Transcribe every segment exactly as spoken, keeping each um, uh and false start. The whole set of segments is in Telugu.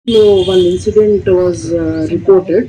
one incident was uh, reported.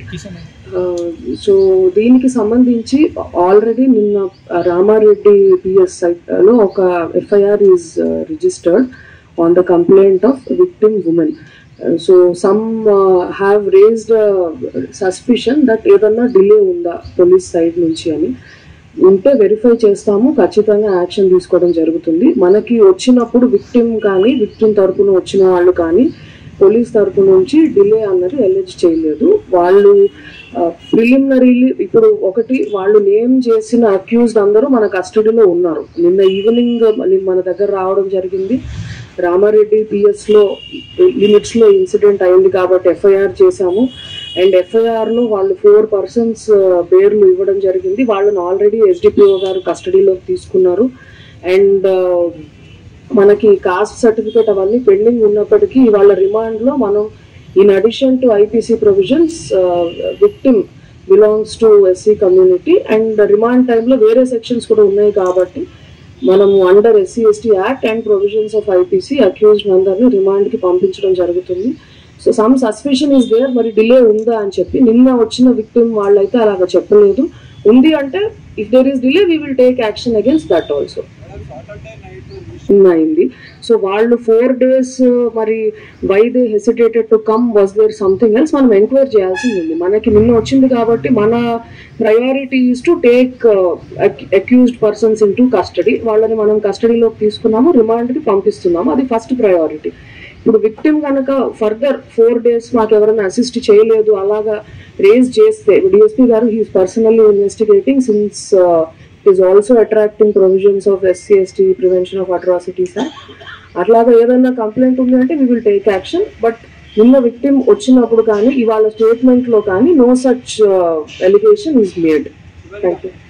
So దీనికి సంబంధించి ఆల్రెడీ నిన్న రామారెడ్డి పిఎస్ లో ఒక FIR is registered on the complaint of victim women. So some have raised suspicion that ఏదన్నా డిలే ఉందా పోలీస్ సైడ్ నుంచి అని. ఉంటే వెరిఫై చేస్తాము, ఖచ్చితంగా యాక్షన్ తీసుకోవడం జరుగుతుంది. మనకి వచ్చినప్పుడు విక్టిమ్ కానీ విక్టిమ్ తరపున వచ్చిన వాళ్ళు కానీ పోలీస్ తరపు నుంచి డిలే అన్నది ఎలిజ్ చేయలేదు. వాళ్ళు ప్రిలిమినరీలీ ఇప్పుడు ఒకటి వాళ్ళు నేమ్ చేసిన అక్యూజ్డ్ అందరూ మన కస్టడీలో ఉన్నారు. నిన్న ఈవినింగ్ మన దగ్గర రావడం జరిగింది. రామారెడ్డి పిఎస్ లో లిమిట్స్ లో ఇన్సిడెంట్ అయింది కాబట్టి ఎఫ్ఐఆర్ చేశాము. అండ్ ఎఫ్ఐఆర్ లో వాళ్ళు ఫోర్ పర్సన్స్ పేర్లు ఇవ్వడం జరిగింది. వాళ్ళని ఆల్రెడీ ఎస్డిపిఓ గారు కస్టడీలోకి తీసుకున్నారు. అండ్ మనకి కాస్ట్ సర్టిఫికేట్ అవన్నీ పెండింగ్ ఉన్నప్పటికీ వాళ్ళ రిమాండ్ లో మనం in addition to IPC provisions victim belongs to SC community and remand టైంలో వేరే సెక్షన్స్ కూడా ఉన్నాయి కాబట్టి మనము under SC ST act and provisions of IPC accused అందరినీ రిమాండ్ కి పంపించడం జరుగుతుంది. So some suspicion is there, మరి డిలే ఉందా అని చెప్పి నిన్న వచ్చిన విక్టిమ్ వాళ్ళైతే అలాగ చెప్పలేదు. ఉంది అంటే if there is delay we will take action against that also అయింది. సో వాళ్ళు ఫోర్ డేస్ మరి why they hesitated to come, was there something else, మనం ఎంక్వైరీ చేయాల్సింది ఉంది. మనకి నిన్న వచ్చింది కాబట్టి మన priority is to take accused persons into custody. వాళ్ళని మనం కస్టడీలోకి తీసుకున్నాము, రిమాండ్కి పంపిస్తున్నాము, అది ఫస్ట్ ప్రయారిటీ. ఇప్పుడు విక్టిమ్ కనుక ఫర్దర్ ఫోర్ డేస్ మాకు ఎవరైనా అసిస్ట్ చేయలేదు అలాగా రేజ్ చేస్తే డిఎస్పీ గారు he's personally investigating since is also attracting provisions of S C S T Prevention of Atrocities Act. అట్లాగా ఏదైనా కంప్లైంట్ ఉంది అంటే we will take action. But నిన్న విక్టిమ్ వచ్చినప్పుడు కానీ ఇవాళ స్టేట్మెంట్ లో కానీ no such allegation is made. Thank you.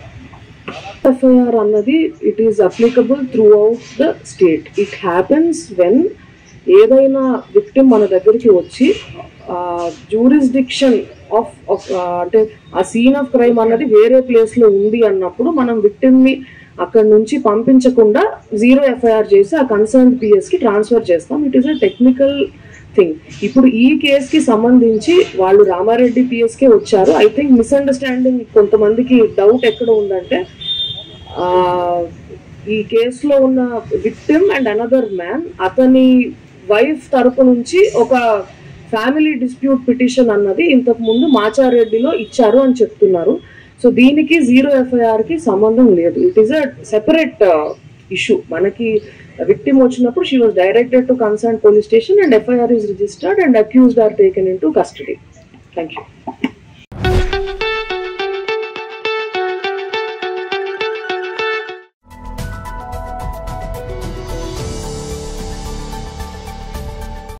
FIR అన్నది it is applicable throughout the state. It happens when ఏదైనా విక్టిమ్ మన దగ్గరికి వచ్చి జ్యూరిస్డిక్షన్ ఆఫ్ ఆఫ్ అంటే ఆ సీన్ ఆఫ్ క్రైమ్ అన్నది వేరే ప్లేస్ లో ఉంది అన్నప్పుడు మనం విక్టిమ్ ని అక్కడ నుంచి పంపించకుండా జీరో ఎఫ్ఐఆర్ చేసి ఆ కన్సర్న్ పిఎస్ కి ట్రాన్స్ఫర్ చేస్తాం. It is a technical thing. ఇప్పుడు ఈ కేసు కి సంబంధించి వాళ్ళు రామారెడ్డి పిఎస్ కే వచ్చారు. ఐ థింక్ మిస్అండర్స్టాండింగ్ కొంతమందికి డౌట్ ఎక్కడ ఉందంటే ఆ ఈ కేసులో ఉన్న విక్టిమ్ అండ్ అనదర్ మ్యాన్ అతని వైఫ్ తరపు నుంచి ఒక ఫ్యామిలీ డిస్ప్యూట్ పిటిషన్ అన్నది ఇంతకు ముందు మాచారెడ్డిలో ఇచ్చారు అని చెప్తున్నారు. సో దీనికి జీరో ఎఫ్ఐఆర్ కి సంబంధం లేదు. It is a separate issue. మనకి విక్టిమ్ వచ్చినప్పుడు she was directed to concern police station and FIR is registered and accused are taken into custody. Thank you.